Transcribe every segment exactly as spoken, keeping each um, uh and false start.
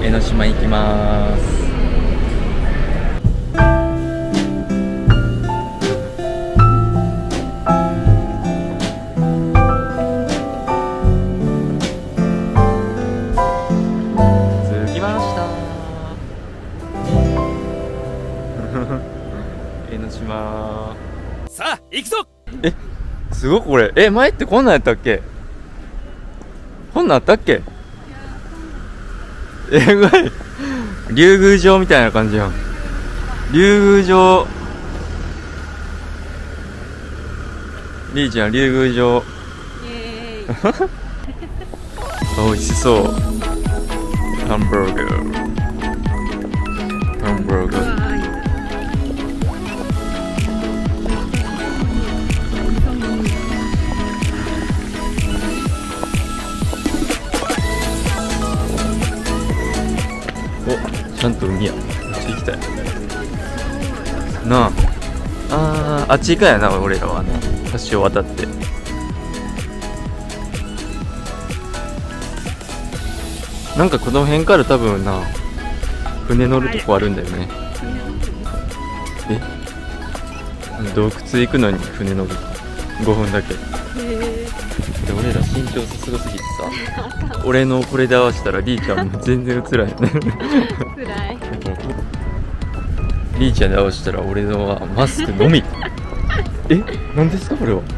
江ノ島行きまーす。着きました江ノ島。 さあ行くぞ。 え、すごいこれ。え、前ってこんなんやったっけ？こんなんあったっけ？えぐい。竜宮城みたいな感じやん。竜宮城。りーちゃん、竜宮城。美味しそう。ハンバーガー。ハンバーガー。お、ちゃんと海や。こっち行きたい。なあ。あー、あっち行かやな、俺らはね。橋を渡って。なんかこの辺から多分な、船乗るとこあるんだよね。え、洞窟行くのに船乗るごふんだけ。で俺ら身長すごすぎてさ、俺のこれで合わせたらりーちゃんも全然映らへんね。 辛い。 りーちゃんで合わせたら俺のはマスクのみ。え、なんですかこれは。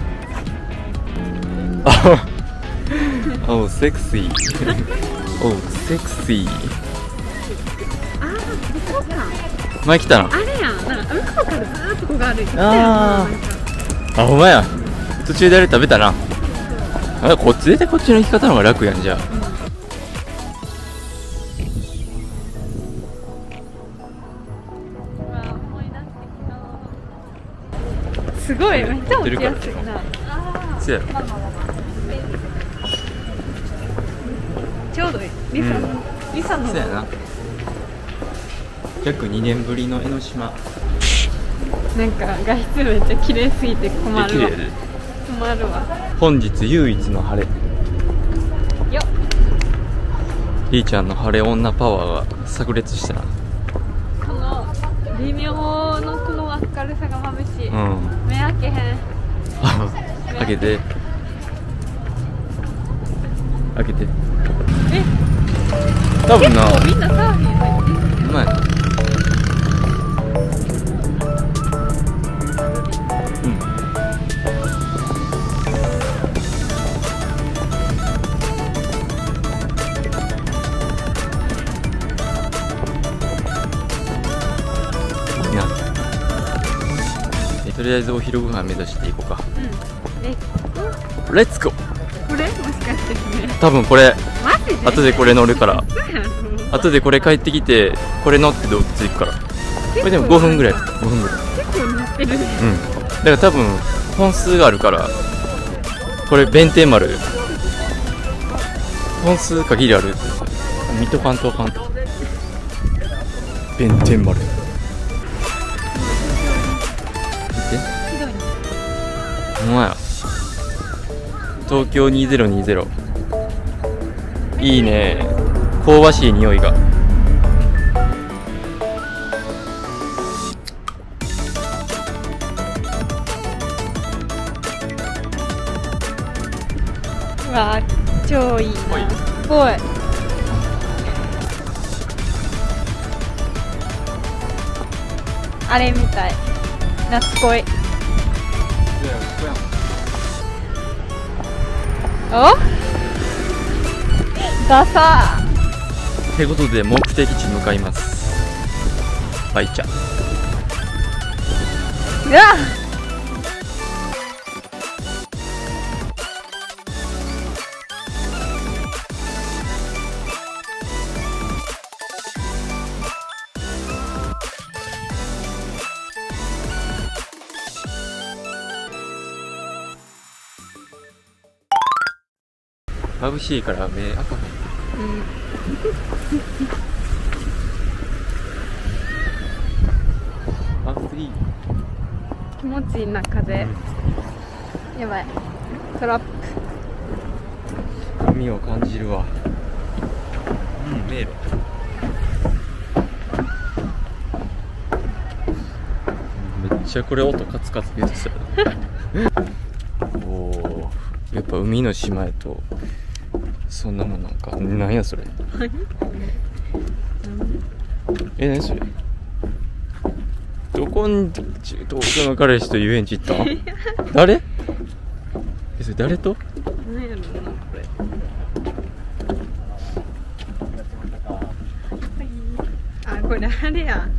あお、セクシー。おう、セクシー。 あー、ここか。 前来たな。 あれやん、なんか向こうからずーっとここがある。 あー、あ、ほんまや。途中であれ食べたな。あ、こっち出てこっちの行き方の方が楽やんじゃあ。 すごい、めっちゃ落ちやすいな。 そうやろ。 ちょうどいい。リサの、リサの。 そうやな。約にねんぶりの江ノ島。 なんか画質めっちゃ綺麗すぎて困るわ。 綺麗で。 困るわ。 本日唯一の晴れ。 よっ。 りーちゃんの晴れ女パワーが炸裂したな。 この微妙のこの明るさが眩しい。 うん。 目開けへん。 開けて。開けて。 え、 多分な。 結構みんなサーフィン入ってる。 うまい。うん。いいな。え、とりあえずお昼ご飯目指していこうか。 うん。え、 レッツゴー。 これもしかしてね。 多分これマジで。 後でこれ乗るから。 そうやん。 後でこれ帰ってきてこれ乗って洞窟行くから。これでもごふんぐらい。ごふんぐらい。 結構乗ってる。 うん。だから多分本数があるからこれ弁天丸本数限りある。見とかんとあかん。弁天丸見て。ほんまや。東京にせんにじゅう。いいね。香ばしい匂いが。 うわー、超いいな。すごい。あれみたい。夏恋。お？ダサー。 ってことで目的地向かいます。バイチャ。 うわっ。 眩しいから目赤ない。 うん。 あ、フリー。 気持ちいいな、風。やばい。トラップ。 海を感じるわ。うん、迷路。 ちゃこれ音カツカツ言ってたおお、やっぱ海の島やとそんなもんなんか。なんやそれえ、何それ。どこに東京の彼氏と遊園地行った誰え、それ誰と。 何やろなこれ。あ、これあれや。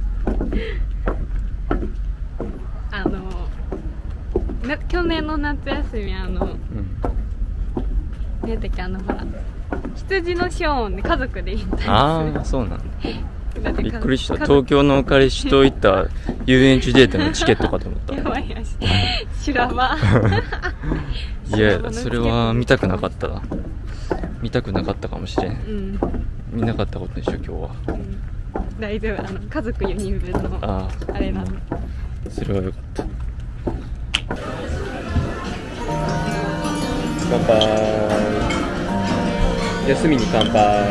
あのな去年の夏休み、あの、うん、ねてっけ、あのほら羊のショーンで家族で行ったんです。 ああ、そうなんだ。びっくりした。東京の彼氏と行った遊園地デートのチケットかと思った。 やばいやし、修羅場いや、それは見たくなかったな。見たくなかったかもしれん、うん、見なかったことでしょ今日は、うん、 大丈夫。あの家族よにんぶんの あ, あれなんで、 うん、それはよかった。乾杯。休みに乾杯。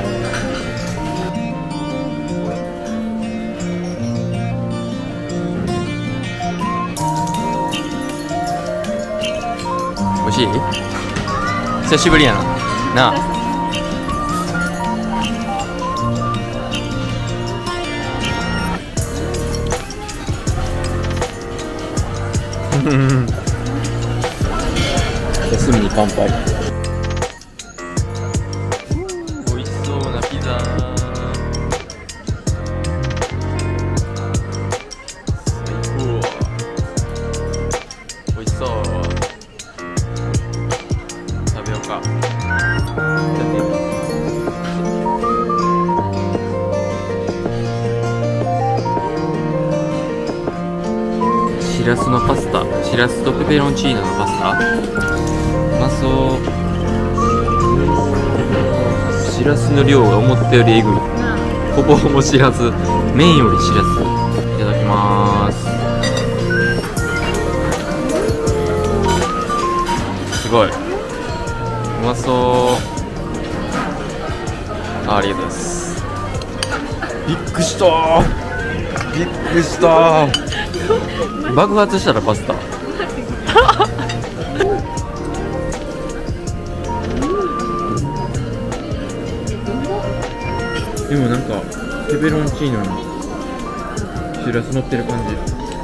美味しい？久しぶりやな。なあ。休みに乾杯。美味しそうなピザ。最高。美味しそう。食べようか。しらすのパスタ、しらすとペペロンチーノのパスタ、うまそう。しらすの量が思ったよりえぐい。ほぼほぼしらす、麺よりしらす。いただきまーす。すごい、うまそう。あ、ありがとうございます。びっくりしたー、びっくりしたー。爆発したらパスタでもなんかペペロンチーノにしらす乗ってる感じ。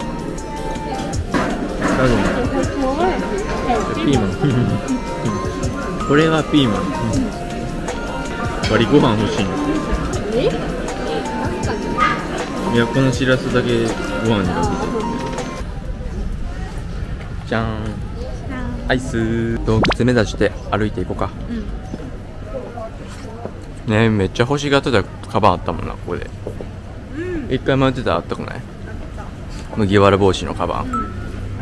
多分ピーマンこれはピーマン割りご飯欲しいの。いや、このしらすだけご飯にかけて。じゃーん、アイス。洞窟目指して歩いていこうか、うん、ねえ、めっちゃ星型でカバンあったもんな、ここで、うん、一回回ってたらあったくない？麦わら帽子のカバン、うん、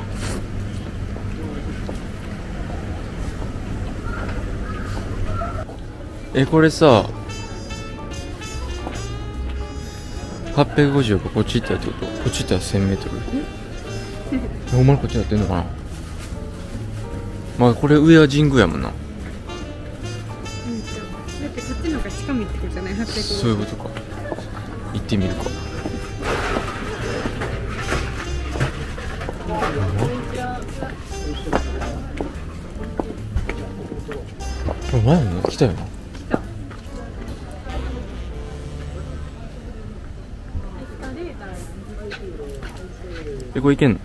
え、これさはっぴゃくごじゅうがこっち行ったらってこと？こっち行ったらせんメートルほんまにこっちやってんのかな。まあこれ上は神宮やもんな。だってこっちの方が近道ってことじゃない？はっぴゃくごじゅう。そういうことか。行ってみるか。これ前も来たよな。来た。え、これ行けんの？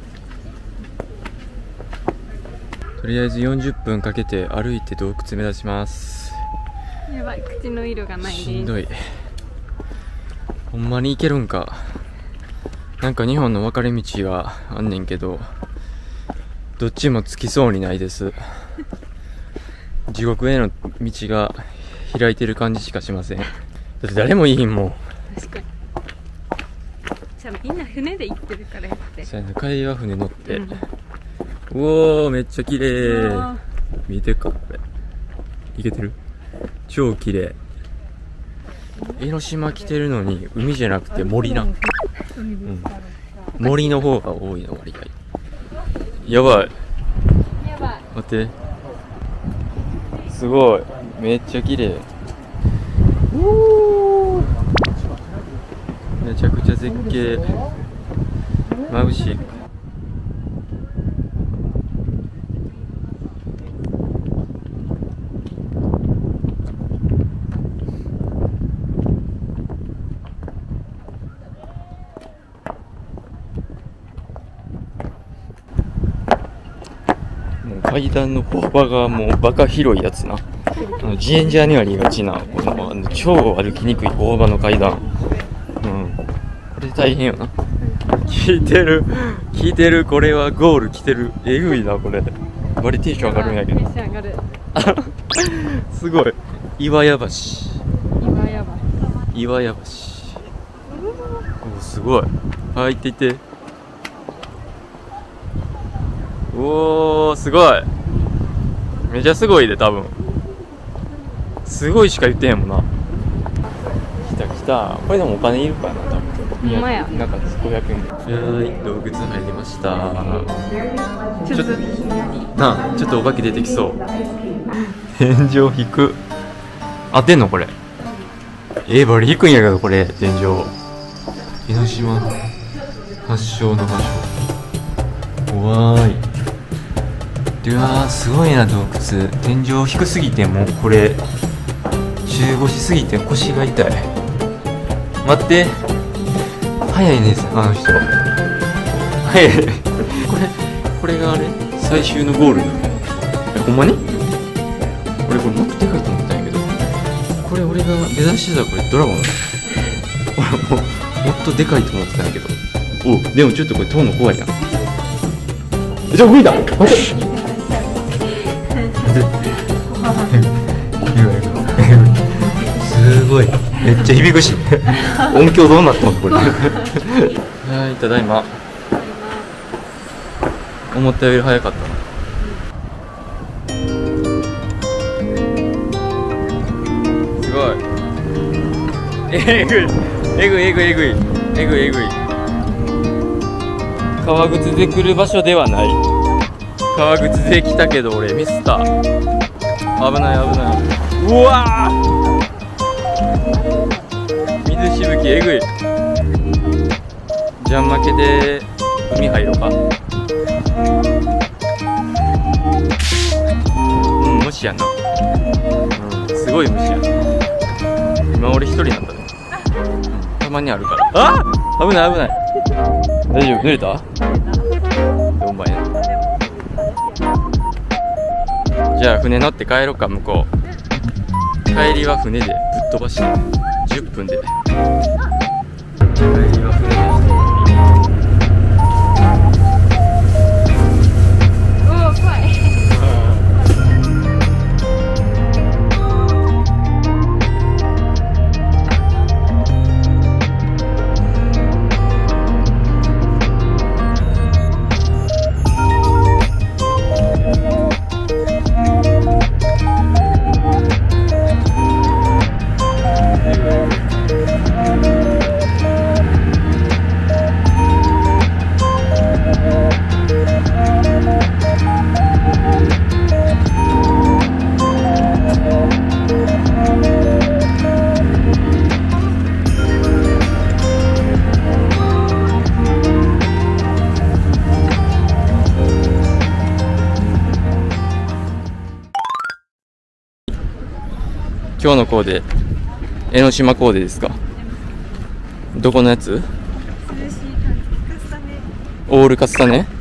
とりあえずよんじゅっぷんかけて歩いて洞窟目指します。やばい、口の色がないです。しんどい。ほんまに行けるんか。なんかにほんの分かれ道があんねんけど、どっちもつきそうにないです。地獄への道が開いてる感じしかしません。だって誰もいいんもん。確かに。じゃあみんな船で行ってるからやって。そうやね、帰りは船乗って、うん、うおー、めっちゃ綺麗。見てか、これいけてる？超綺麗。江ノ島来てるのに海じゃなくて森な、うん、森の方が多いの割合。やばい、やばい、待って、すごい、めっちゃ綺麗。おー、めちゃくちゃ絶景、眩しい。 階段の歩幅がもうバカ広いやつな。あのジエンジャーにありがちなこのあの超歩きにくい歩幅の階段。うん、これ大変よな。聞いてる聞いてる、これはゴール来てる。えぐいなこれ。バリテンション上がるんやけど。 テンション上がる。 すごい。岩屋橋。 岩屋橋。 岩屋橋。お、すごい。はい、行って行って。おー、すごい。めちゃすごいで、多分。すごいしか言ってへんもんな。来た来た。これでもお金いるからな、多分。 ほんまや。 なんかごひゃくえんで。はい、洞窟入りました。ちょっとなあ、ちょっとお化け出てきそう。天井低く。当てんのこれ。えー、バリ低いんやけどこれ天井。江ノ島発祥の場所。怖い。うわー、すごいな洞窟。天井低すぎてもうこれ中腰すぎて腰が痛い。待って、早いねあの人。早い。これこれがあれ最終のゴールなの。え、ほんまに？俺これもっとでかいと思ったんやけど、これ俺が目指してたこれドラゴン。俺ももっとでかいと思ってたんやけど。お、でもちょっとこれ通るの怖いな。じゃあ無理だ。待って。すごい。めっちゃ響くし。音響どうなったのこれ。はい、ただいま。思ったより早かったな。すごい。えぐい。えぐいえぐいえぐい。えぐいえぐい。革靴で来る場所ではない。革靴で来たけど俺ミスった。危ない危ない。うわー、水しぶきえぐい。じゃん負けで海入ろうか。うん、無視やな。うん、すごい無視やな。今俺一人なんだね。たまにあるから。あー、危ない危ない。大丈夫？濡れた？お前ね。じゃあ船乗って帰ろうか、向こう。帰りは船でぶっ飛ばしてじゅっぷんで。帰りは船で。 おー、怖い。 今日のコーデ、江ノ島コーデですか？どこのやつ？オールカツタネ？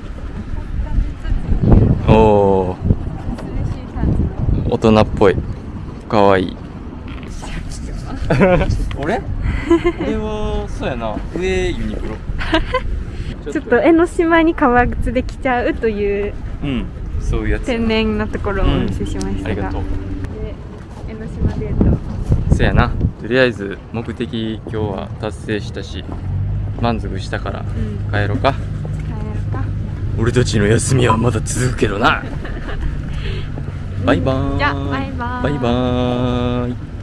おー、大人っぽい。かわいい。俺？俺はそうやな、上ユニクロ。 ちょっと江ノ島に革靴で来ちゃうという、 うん、そういうやつ。 天然なところをお見せしましたが、うん、 ありがとう。 江ノ島デート。 そやな、とりあえず目的今日は達成したし満足したから帰ろうか、うん、帰ろうか。俺たちの休みはまだ続くけどな。バイバーイ。 じゃあバイバーイ。 バイバーイ。